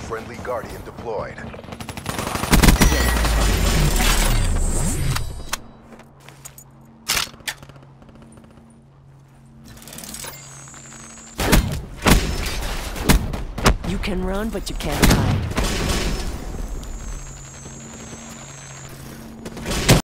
Friendly Guardian deployed. You can run, but you can't hide.